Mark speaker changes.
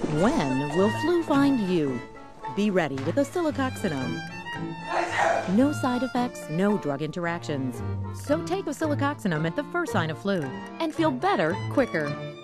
Speaker 1: When will flu find you? Be ready with Oscillococcinum. No side effects, no drug interactions. So take Oscillococcinum at the first sign of flu and feel better quicker.